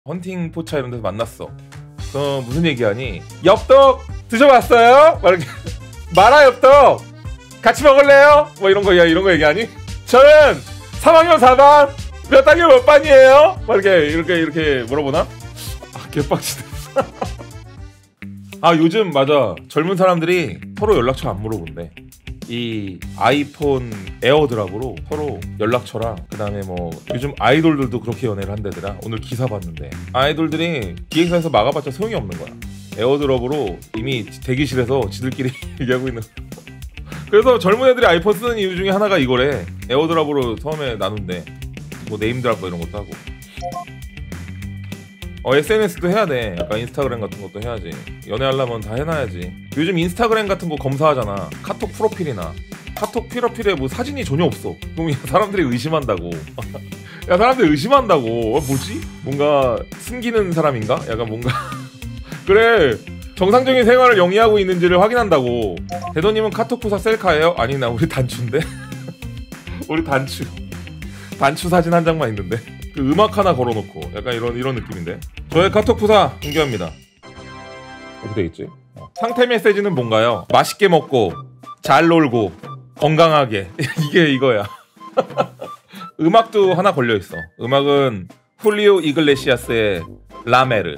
헌팅 포차 이런 데서 만났어. 무슨 얘기하니? 엽떡 드셔봤어요? 막 이렇게 마라 엽떡 같이 먹을래요? 뭐 이런 거 얘기하니? 저는 3학년 4반 몇 학년 몇 반이에요? 막 이렇게 물어보나? 아 개빡치네. 아 요즘 맞아 젊은 사람들이 서로 연락처 안 물어본대. 이 아이폰 에어드랍으로 서로 연락처랑 그 다음에 뭐 요즘 아이돌들도 그렇게 연애를 한대더라. 오늘 기사 봤는데 아이돌들이 기획사에서 막아봤자 소용이 없는 거야. 에어드랍으로 이미 대기실에서 지들끼리 얘기하고 있는 거야. 그래서 젊은 애들이 아이폰 쓰는 이유 중에 하나가 이거래. 에어드랍으로 처음에 나눈대. 뭐 네임드랍 뭐 이런 것도 하고. SNS도 해야 돼. 약간 인스타그램 같은 것도 해야지. 연애하려면 다 해놔야지. 요즘 인스타그램 같은 거 검사하잖아. 카톡 프로필이나. 카톡 프로필에 뭐 사진이 전혀 없어. 그럼 사람들이 의심한다고. 야 사람들이 의심한다고. 뭐지? 뭔가 숨기는 사람인가? 약간 뭔가 그래. 정상적인 생활을 영위하고 있는지를 확인한다고. 대도님은 카톡 프사 셀카예요? 아니 나 우리 단추인데. 우리 단추 사진 한 장만 있는데. 그 음악 하나 걸어놓고 약간 이런 느낌인데. 저의 카톡 프사 공개합니다. 어떻게 되겠지? 상태 메시지는 뭔가요? 맛있게 먹고 잘 놀고 건강하게. 이게 이거야. 음악도 하나 걸려있어. 음악은 훌리오 이글레시아스의 라메르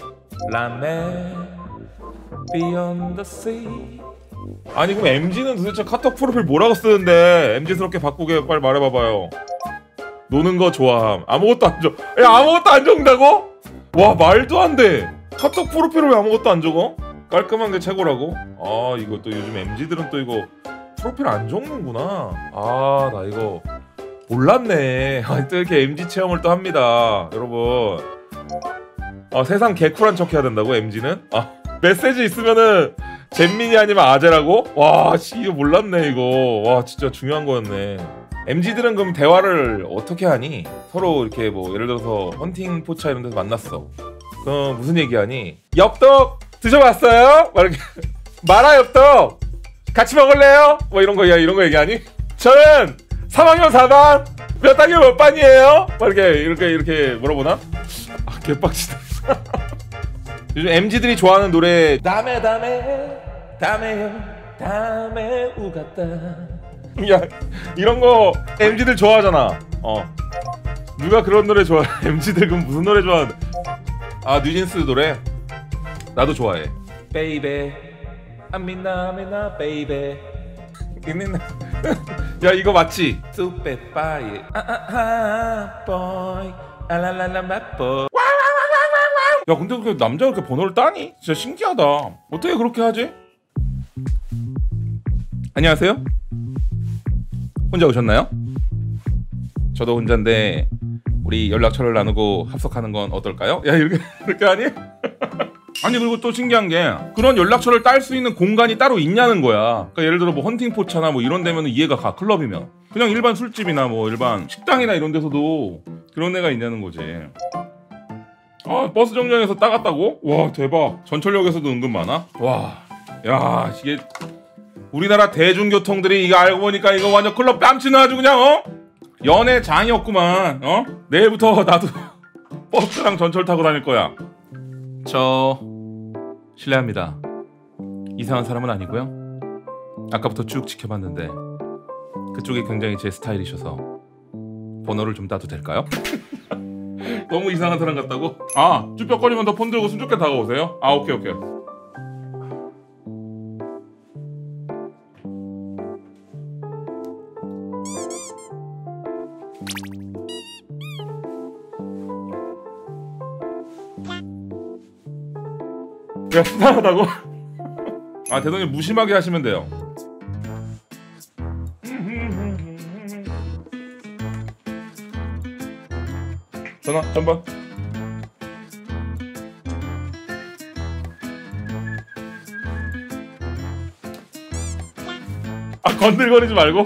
Beyond the Sea. 아니 그럼 MG는 도대체 카톡 프로필 뭐라고 쓰는데 MG스럽게 바꾸게 빨리 말해봐봐요. 노는 거 좋아함. 아무것도 안 적어. 야 아무것도 안 적는다고? 와 말도 안 돼. 카톡 프로필을 왜 아무것도 안 적어? 깔끔한 게 최고라고? 아 이거 또 요즘 MZ들은 또 이거 프로필 안 적는구나. 아 나 이거 몰랐네. 또 이렇게 MZ 체험을 또 합니다 여러분. 세상 개쿨한 척 해야 된다고 MZ는? 메시지 있으면은 잼민이 아니면 아재라고? 와 씨 이거 몰랐네 이거. 와 진짜 중요한 거였네. MZ들은 그럼 대화를 어떻게 하니? 서로 이렇게 뭐 예를 들어서 헌팅 포차 이런 데서 만났어. 그럼 무슨 얘기하니? 엽떡 드셔봤어요? 막 이렇게 마라 엽떡 같이 먹을래요? 뭐 이런 거 얘기하니? 저는 3학년 4반 몇 학년 몇 반이에요? 막 이렇게 물어보나? 아 개빡치다. 요즘 MZ들이 좋아하는 노래 다메요 우갔다. 야 이런 거 MZ들 좋아하잖아. 누가 그런 노래 좋아해? MZ들 그럼 무슨 노래 좋아하는데? 아 뉴진스 노래? 나도 좋아해. Baby 아미나 baby. 야 이거 맞지? Super boy boy 알랄랄라 boy. 야 근데 그 남자가 그렇게 번호를 따니? 진짜 신기하다. 어떻게 그렇게 하지? 안녕하세요? 혼자 오셨나요? 저도 혼자인데 우리 연락처를 나누고 합석하는 건 어떨까요? 야 이렇게 하니? 아니 그리고 또 신기한 게 그런 연락처를 딸 수 있는 공간이 따로 있냐는 거야. 그러니까 예를 들어 뭐 헌팅 포차나 뭐 이런 데면 이해가 가. 클럽이면 그냥 일반 술집이나 뭐 일반 식당이나 이런 데서도 그런 데가 있냐는 거지. 버스 정류장에서 따갔다고? 와 대박. 전철역에서도 은근 많아? 와 야 이게 우리나라 대중교통들이 이거 알고 보니까 이거 완전 클럽 뺨치는 아주 그냥 연애 장이었구만. 내일부터 나도 버스랑 전철 타고 다닐 거야. 저 실례합니다. 이상한 사람은 아니고요. 아까부터 쭉 지켜봤는데 그쪽이 굉장히 제 스타일이셔서 번호를 좀 따도 될까요? 너무 이상한 사람 같다고? 쭈뼛거리면 더 폰 들고 숨좋게 다가오세요? 오케이. 야 수상하다고? 대동님 무심하게 하시면 돼요. 전화 전번. 건들거리지 말고.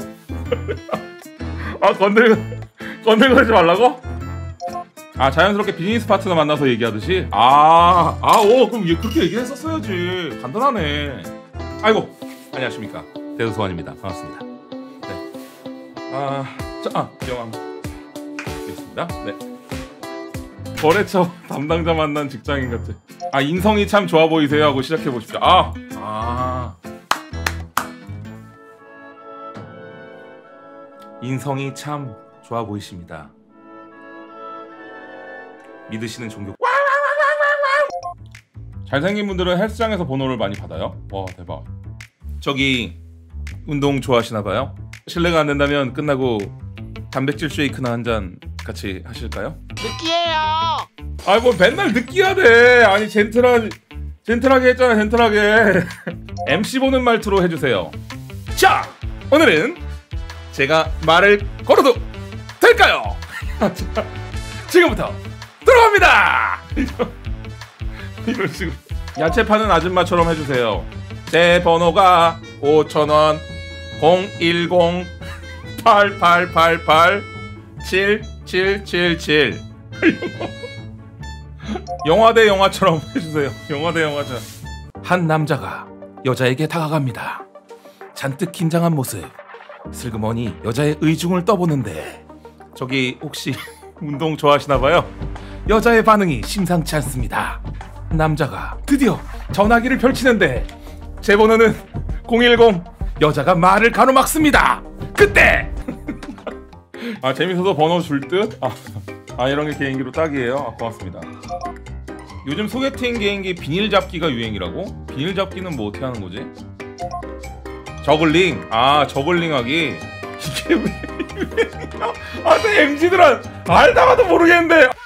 건들거리지 말라고? 자연스럽게 비즈니스 파트너 만나서 얘기하듯이? 그럼 그렇게 얘기했었어야지. 간단하네. 아이고, 안녕하십니까. 대우소환입니다. 반갑습니다. 네. 영암. 알겠습니다. 네. 거래처 담당자 만난 직장인 같아. 아, 인성이 참 좋아 보이세요 하고 시작해 보십시오. 인성이 참 좋아 보이십니다. 믿으시는 종교. 잘생긴 분들은 헬스장에서 번호를 많이 받아요? 와, 대박. 저기 운동 좋아하시나봐요? 실례가 안 된다면 끝나고 단백질 쉐이크나 한 잔 같이 하실까요? 느끼해요. 아이 뭐 맨날 느끼하대. 아니 젠틀하게 했잖아. 젠틀하게. MC 보는 말투로 해주세요. 자, 오늘은 제가 말을 걸어도 될까요? 자, 지금부터 들어갑니다. 이런 식으로 야채 파는 아줌마처럼 해주세요. 제 번호가 5,000원 010-8888-7777 영화 대 영화처럼 해주세요. 영화 대 영화처럼. 한 남자가 여자에게 다가갑니다. 잔뜩 긴장한 모습. 슬그머니 여자의 의중을 떠보는데 저기 혹시 운동 좋아하시나봐요? 여자의 반응이 심상치 않습니다. 남자가 드디어 전화기를 펼치는데 제 번호는 010. 여자가 말을 가로막습니다. 그때 아, 재밌어서 번호 줄 듯? 이런 게 개인기로 딱이에요. 고맙습니다. 요즘 소개팅 개인기 비닐 잡기가 유행이라고? 비닐 잡기는 뭐 어떻게 하는 거지? 저글링. 저글링 하기. 이게 왜 유행이야? MZ들은 알다가도 모르겠는데.